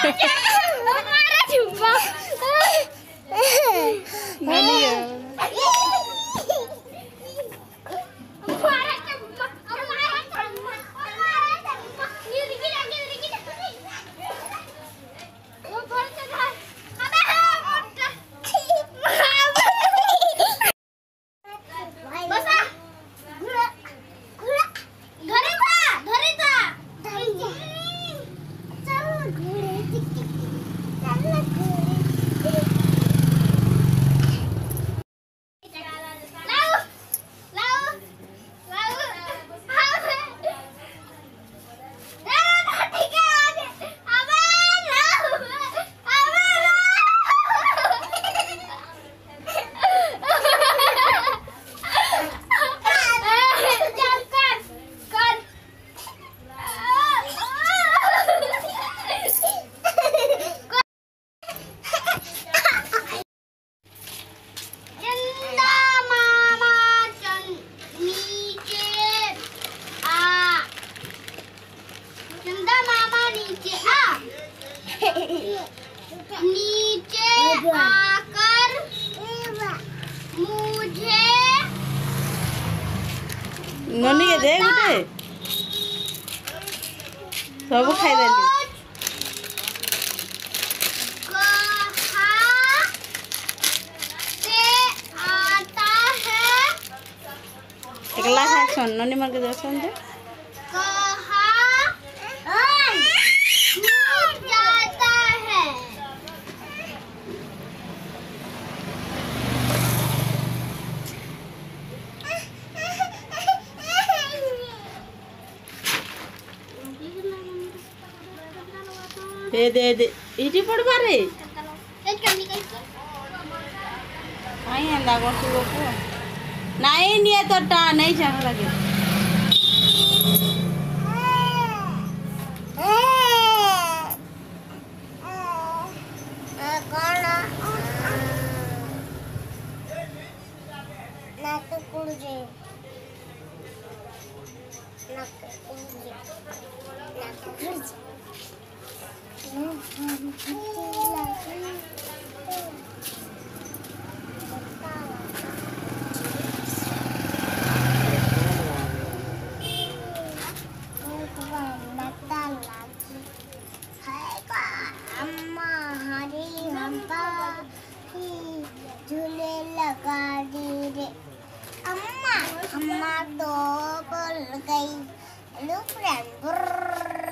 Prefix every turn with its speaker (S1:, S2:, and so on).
S1: हमारा झुम्मा नीचे आकर मुझे
S2: ननी के दे गुटे सब खाई देली
S1: आता है
S2: एकला खाई सन ननी मन के दे सन दे
S1: जाता है
S2: दे इटी पड़बा रे आई अंदा को सुबो को नहीं निए तो टा नहीं जाने लगे
S1: झूले लगा दी रे अम्मा अम्मा तो बोल गई।